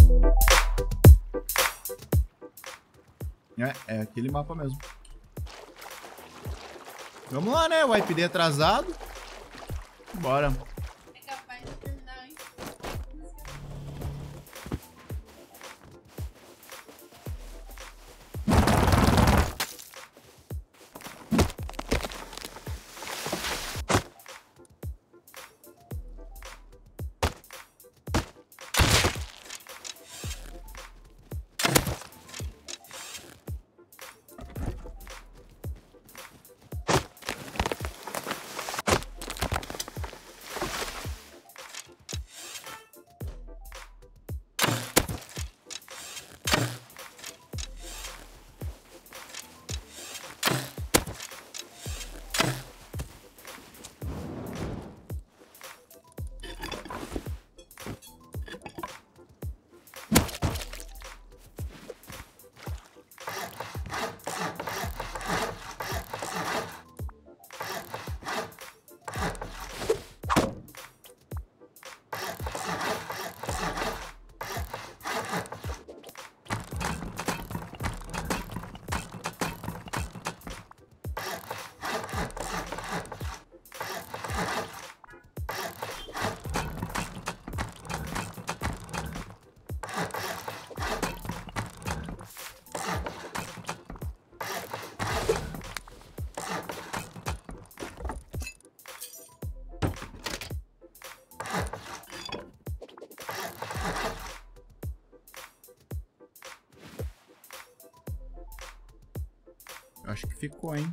É aquele mapa mesmo. Vamos lá, né? O IPD atrasado. Bora. É capaz de terminar antes. Eu acho que ficou, hein?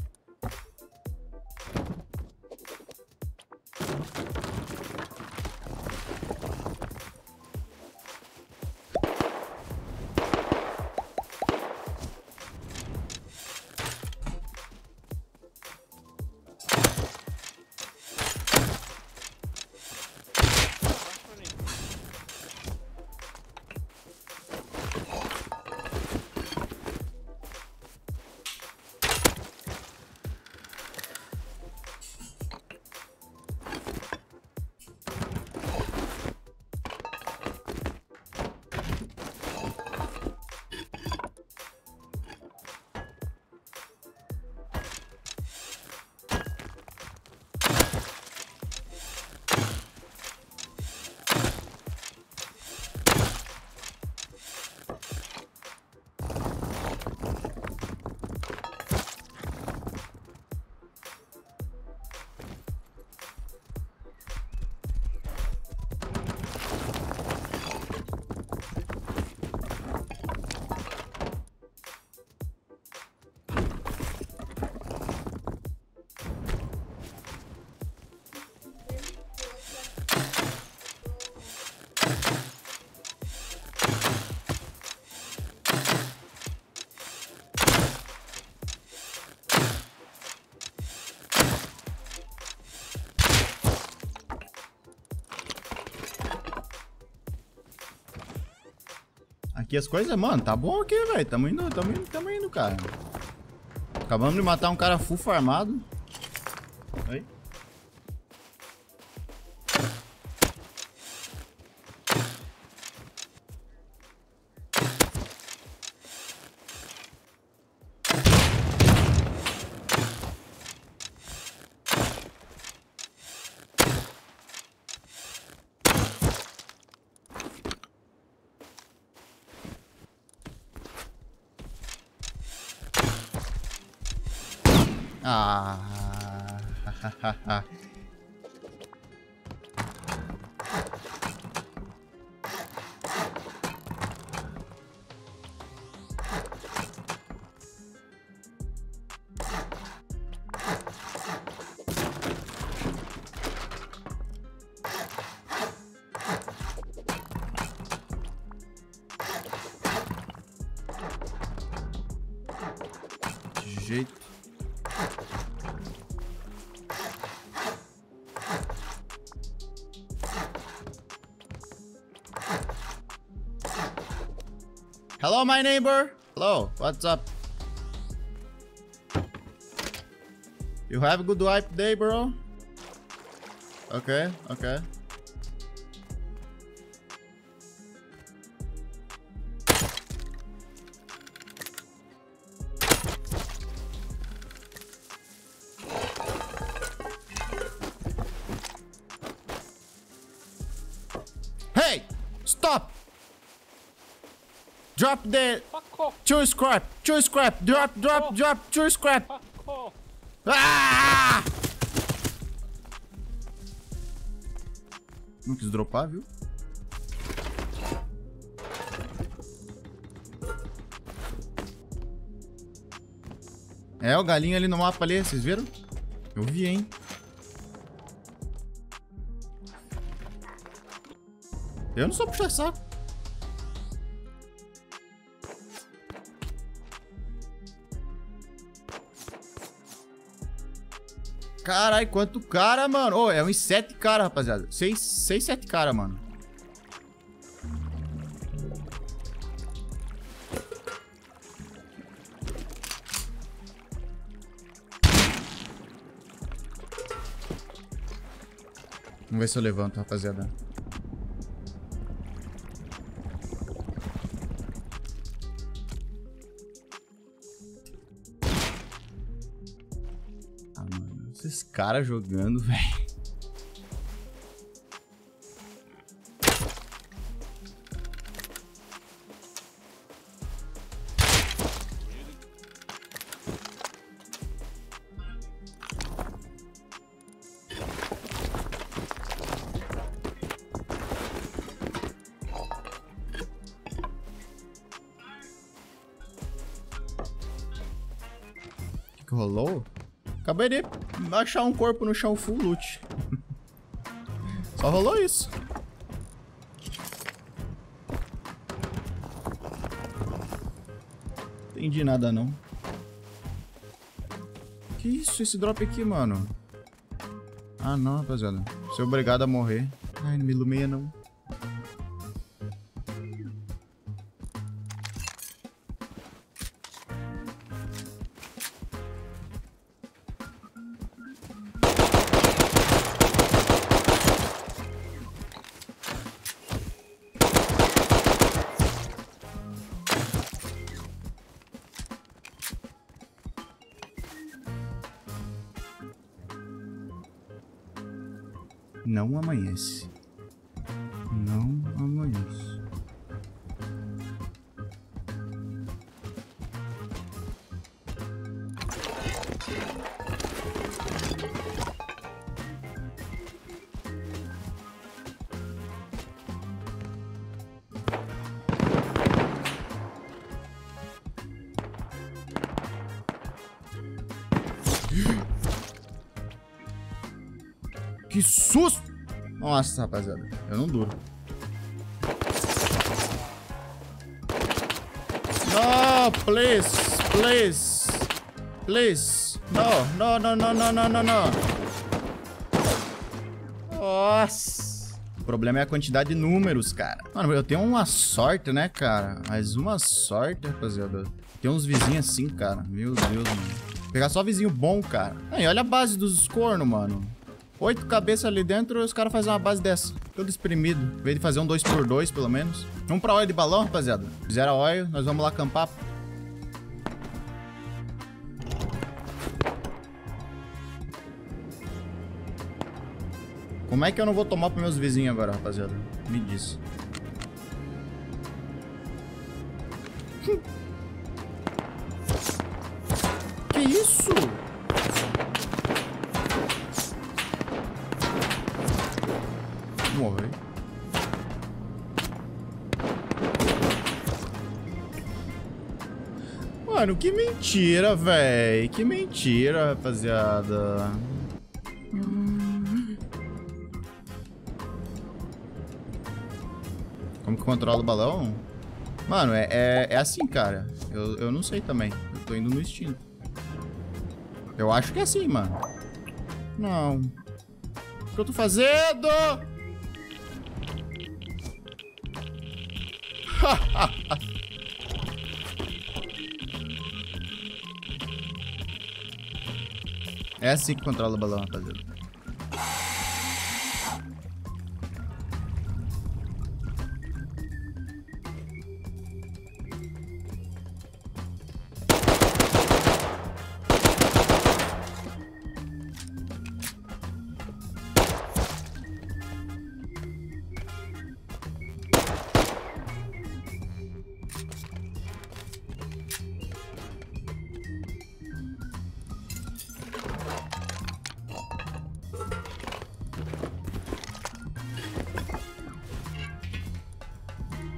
Aqui as coisas, mano, tá bom aqui, velho. Tamo indo, cara. Acabamos de matar um cara full farmado. Aí. Ah. De jeito. Hello, my neighbor. Hello, what's up? You have a good wipe day, bro? Okay, okay. stop! Drop the... Fuck off. Two scrap! Two scrap! Drop, drop, drop! Two scrap! Fuck off. Ah! Não quis dropar, viu? É, o galinho ali no mapa ali, vocês viram? Eu vi, hein? Eu não sou puxa-saco. Caralho, quanto cara, mano. Ô, é uns 7 cara, rapaziada. 6, 7 cara, mano. Vamos ver se eu levanto, rapaziada. Ah, mano. Esses caras jogando, velho. O que rolou? Acabei de achar um corpo no chão full loot. Só rolou isso. Entendi nada, não. Que isso? Esse drop aqui, mano? Ah, não, rapaziada. Sou obrigado a morrer. Ai, não me ilumina, não. Não amanhece. Não amanhece. Que susto! Nossa, rapaziada. Eu não duro. No, please. Please. Please. No, no, no, no, no, no, no. Nossa. O problema é a quantidade de números, cara. Mano, eu tenho uma sorte, né, cara? Mas uma sorte, rapaziada. Tem uns vizinhos assim, cara. Meu Deus, mano. Vou pegar só vizinho bom, cara. Aí, olha a base dos cornos, mano. 8 cabeças ali dentro e os caras fazem uma base dessa. Todo espremido. Em vez de fazer um 2x2, pelo menos. Vamos pra oil de balão, rapaziada. Fizeram a oil, nós vamos lá acampar. Como é que eu não vou tomar pros meus vizinhos agora, rapaziada? Me diz. Que isso? Morre. Mano, que mentira, velho. Que mentira, rapaziada. Como que controla o balão? Mano, é assim, cara. Eu não sei também. Eu tô indo no instinto. Eu acho que é assim, mano. Não. O que eu tô fazendo? É assim que controla o balão, rapaziada.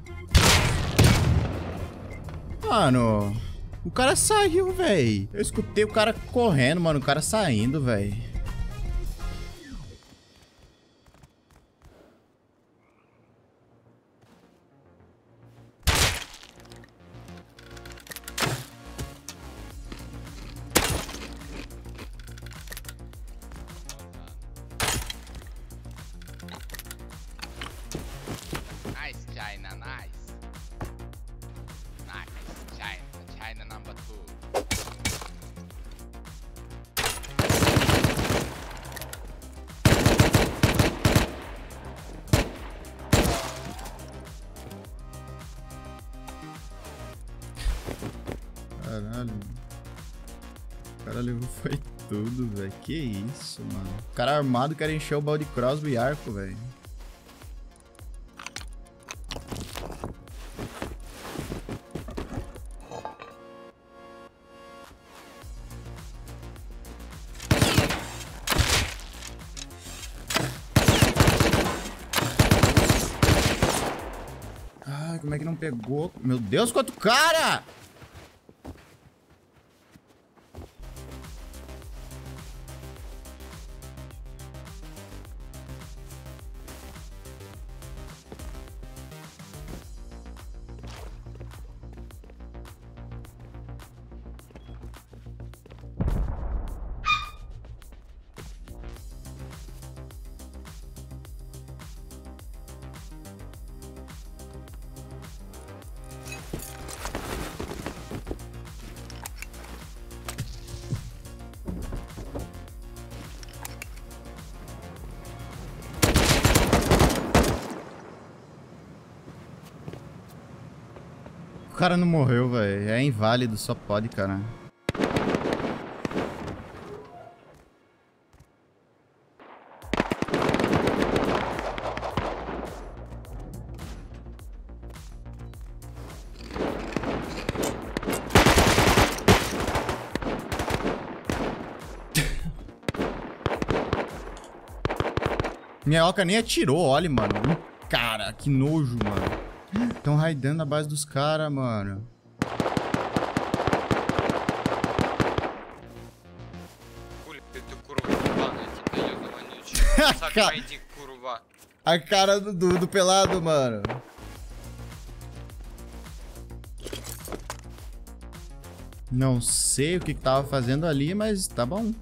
Mano, o cara saiu, velho. Eu escutei o cara correndo, mano. O cara saindo, velho. Nice, China, nice. Nice, China. China number 2. Caralho. O cara levou foi tudo, velho. Que isso, mano. O cara armado quer encher o balde crossbow e arco, velho. Ai, como é que não pegou? Meu Deus, quanto cara! O cara não morreu, velho. É inválido, só pode, cara. Minha oca nem atirou, olha, mano. Cara, que nojo, mano. Estão raidando a base dos caras, mano. A cara do pelado, mano. Não sei o que tava fazendo ali, mas tá bom.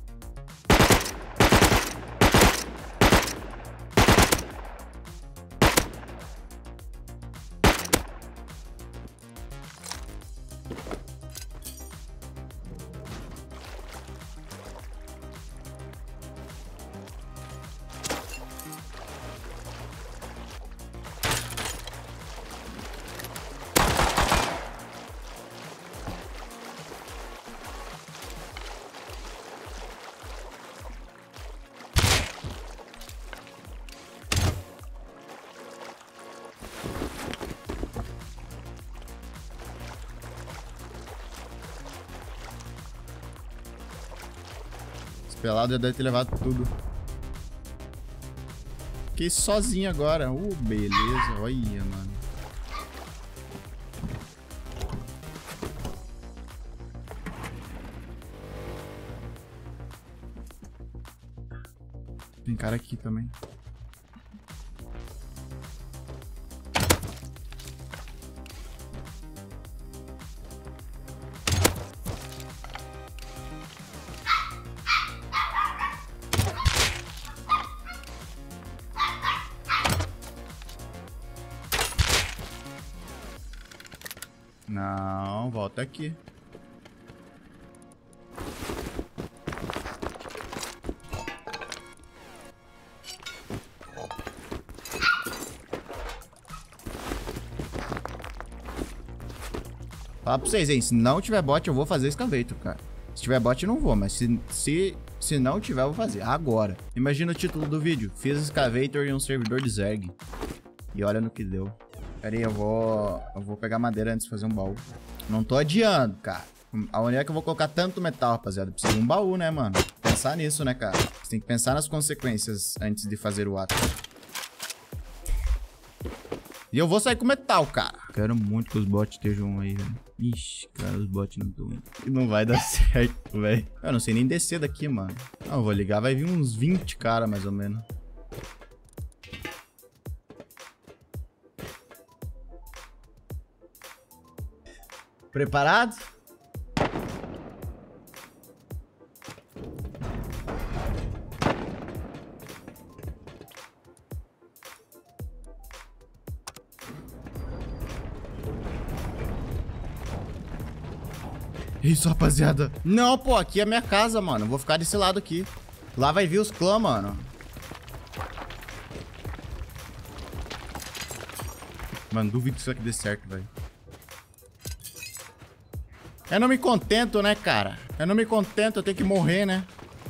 Pelado já deve ter levado tudo. Fiquei sozinho agora. Beleza. Olha, mano. Tem cara aqui também. Não, volta aqui. Fala pra vocês, hein? Se não tiver bot, eu vou fazer escaveito, cara. Se tiver bot, eu não vou, mas se não tiver, eu vou fazer. Agora. Imagina o título do vídeo. Fiz escavator em um servidor de Zerg. E olha no que deu. Pera aí, eu vou pegar madeira antes de fazer um baú. Não tô adiando, cara. Aonde é que eu vou colocar tanto metal, rapaziada? Preciso de um baú, né, mano? Pensar nisso, né, cara? Você tem que pensar nas consequências antes de fazer o ato. E eu vou sair com metal, cara. Quero muito que os bots estejam aí, velho. Ixi, cara, os bots não estão indo. Não vai dar certo, velho. Eu não sei nem descer daqui, mano. Não, eu vou ligar, vai vir uns 20 cara, mais ou menos. Preparado? Isso, rapaziada. Não, pô, aqui é minha casa, mano. Vou ficar desse lado aqui. Lá vai vir os clãs, mano. Mano, duvido que isso aqui dê certo, velho. Eu não me contento, né, cara? Eu não me contento, eu tenho que morrer, né?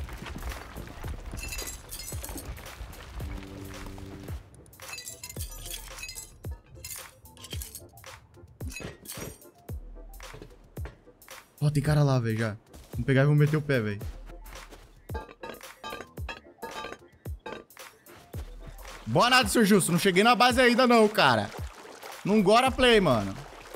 Ó, tem cara lá, velho, já. Vamos pegar e vamos meter o pé, velho. Boa nada, Sr. Justo. Não cheguei na base ainda, não, cara. Não gora play, mano.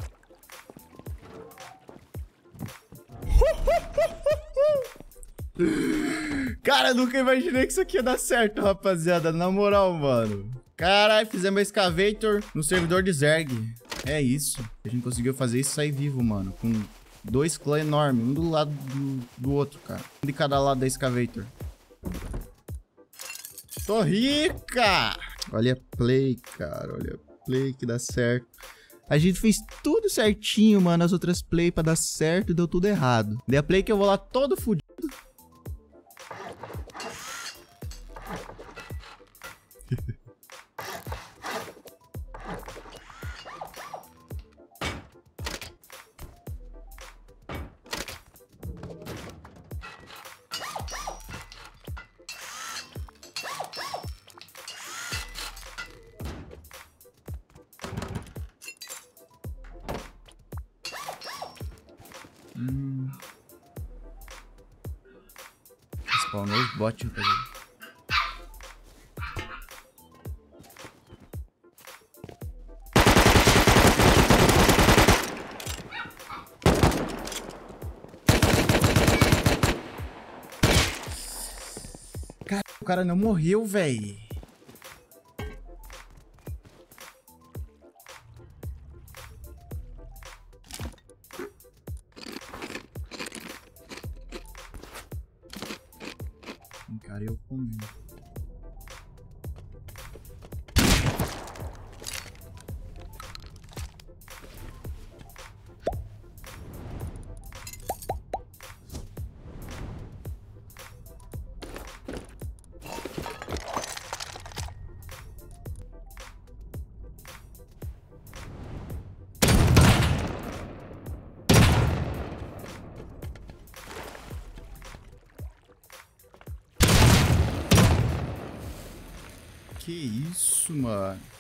Cara, eu nunca imaginei que isso aqui ia dar certo, rapaziada. Na moral, mano. Caralho, fizemos excavator no servidor de Zerg. É isso. A gente conseguiu fazer isso e sair vivo, mano. Com 2 clãs enormes, um do lado do outro, cara. Um de cada lado da excavator. Tô rica! Olha a play, cara. Olha a play que dá certo. A gente fez tudo certinho, mano. As outras play pra dar certo e deu tudo errado. Dei a play que eu vou lá todo fudido. Spawnou os bots, rapaziada. Cara, o cara não morreu, velho. Cara, eu comi. Que isso, mano?